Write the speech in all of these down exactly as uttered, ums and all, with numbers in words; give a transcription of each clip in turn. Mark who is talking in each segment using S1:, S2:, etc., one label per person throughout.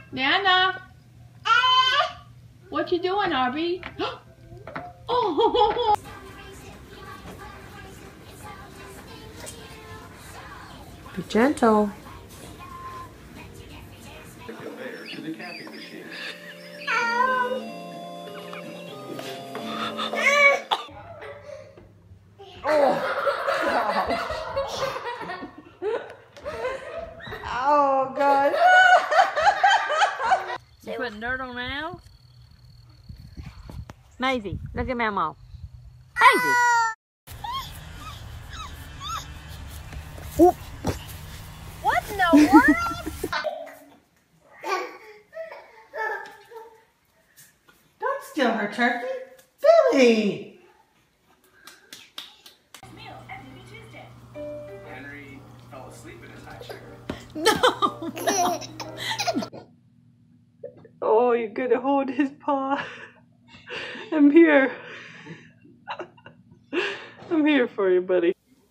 S1: Nana? What you doing, Arby? Oh!
S2: Be gentle. Oh, God.
S3: You putting dirt on now? Maisie, look at Mama. Maisie!
S2: Oop.
S3: What in the world?
S2: Don't steal her turkey. Billy!
S4: Henry fell asleep in his high chair.
S3: No!
S2: Oh, you're gonna hold his paw. I'm here. I'm here for you, buddy.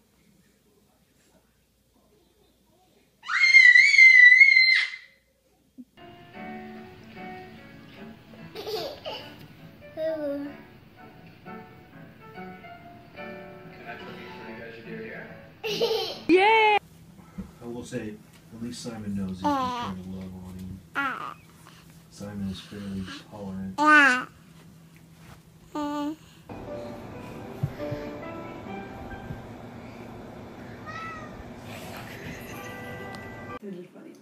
S3: Yeah!
S5: I will say, at least Simon knows if you trying to love on him. Simon is fairly tolerant.
S2: Really funny.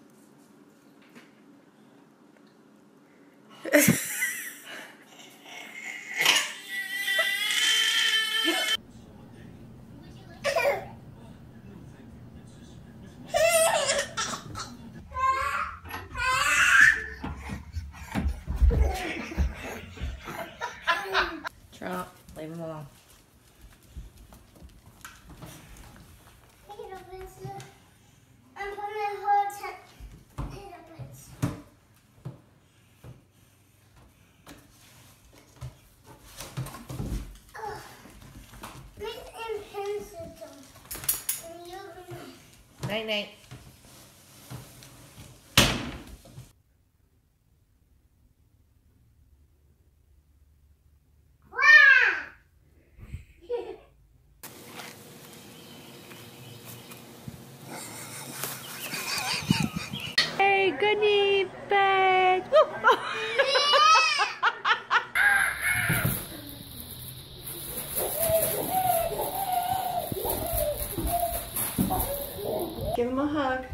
S3: Trump, leave him alone. Night night. Hey, goodie bag.
S2: Give him a hug.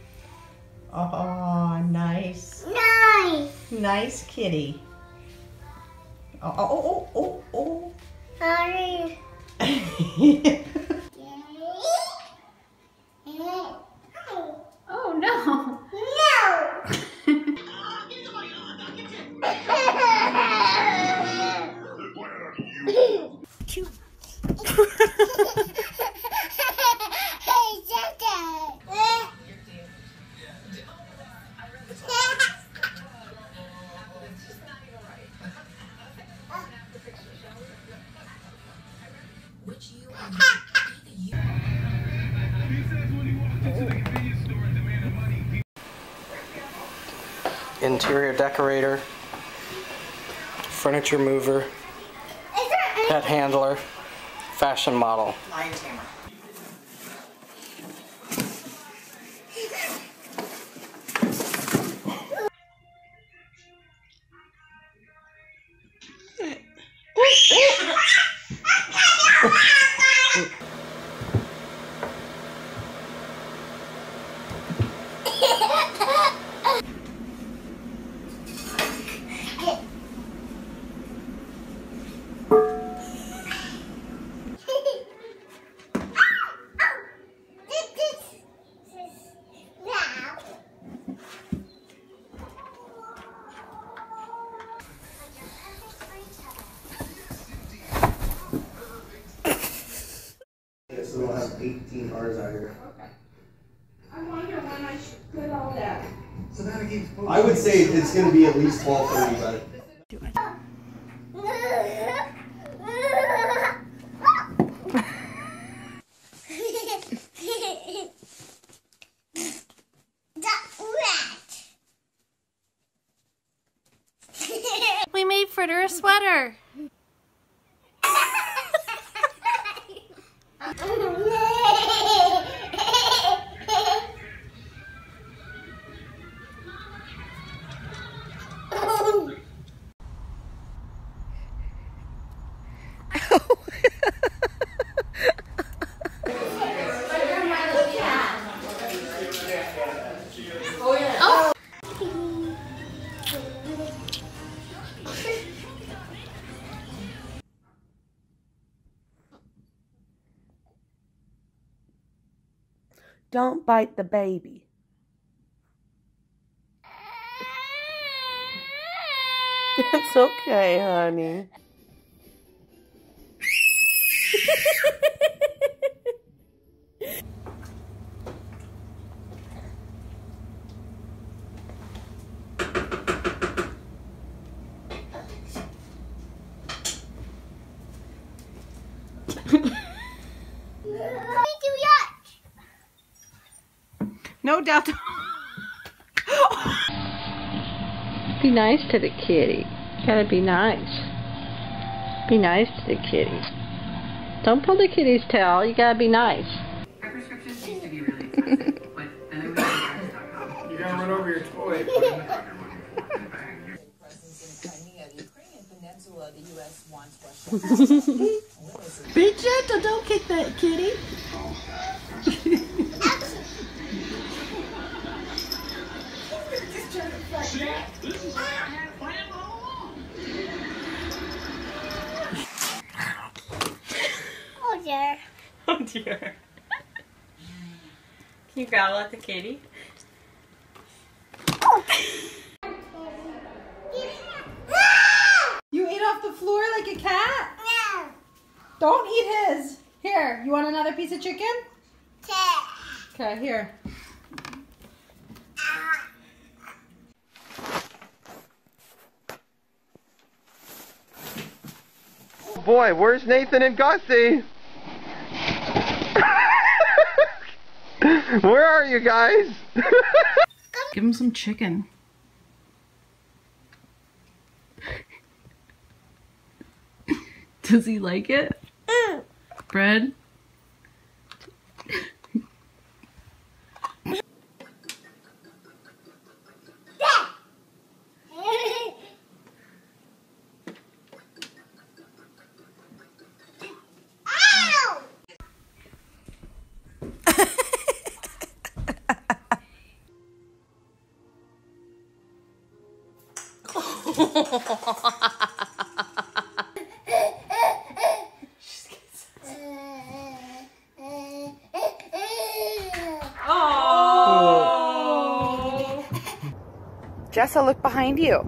S2: Oh, nice.
S6: Nice.
S2: Nice kitty. Oh, oh, oh, oh, oh,
S6: Sorry.
S2: oh.
S1: Oh no!
S6: No.
S2: Cute.
S4: Interior decorator, furniture mover, pet handler, fashion model.
S2: Lion tamer.
S5: So we'll have eighteen R's out here.
S1: I wonder when I should put all that.
S5: I would say it's going to be at least twelve thirty, but.
S3: Fritter a sweater.
S2: Don't bite the baby. It's okay, honey.
S3: No doubt.
S2: Be nice to the kitty. Gotta be nice. Be nice to the kitty. Don't pull the kitty's tail. You gotta be nice.
S7: Our prescriptions used to be really expensive, but then I went to drugs dot com.
S4: You're gonna run over your toy.
S3: Be gentle, don't kick that kitty.
S6: Oh dear.
S2: Oh dear. Can you growl at the kitty?
S3: You ate off the floor like a cat?
S6: No.
S3: Don't eat his. Here, you want another piece of chicken?
S6: Cat.
S3: Okay, here.
S8: Boy, where's Nathan and Gussie? Where are you guys?
S3: Give him some chicken. Does he like it?
S6: Mm.
S3: Bread?
S2: Jessa, look behind you.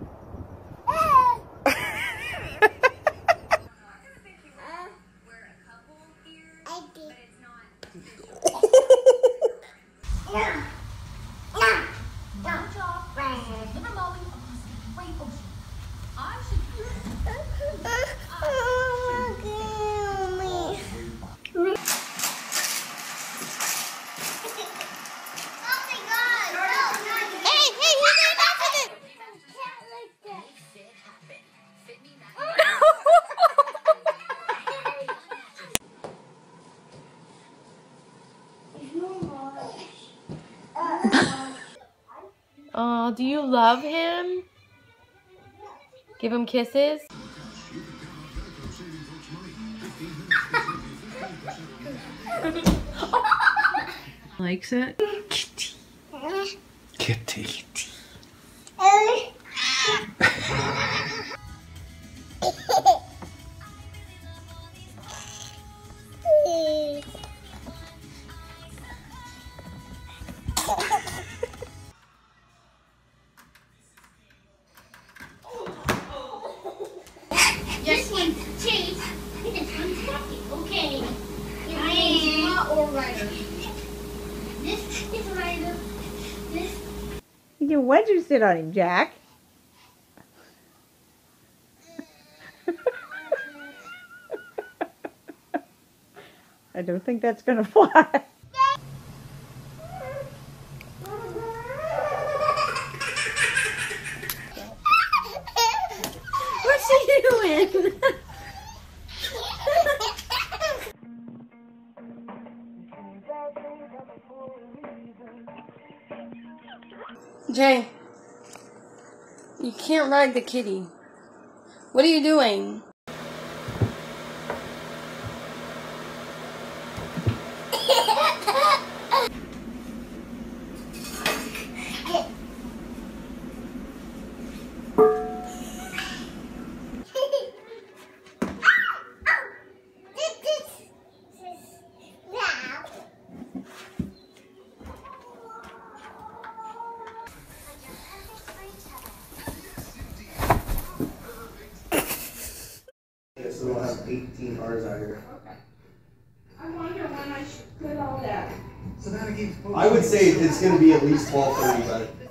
S9: Oh, do you love him? Give him kisses.
S3: Likes it?
S5: Kitty.
S6: This one's cheese. This one's happy. Okay. Grandma or Ryder? This is Ryder. This.
S3: Why'd you sit on him, Jack? I don't think that's gonna fly.
S9: Jay, you can't ride the kitty. What are you doing?
S5: So we'll have eighteen R's out here.
S1: I wonder when I should put all that.
S5: I would say it's going to be at least twelve thirty, but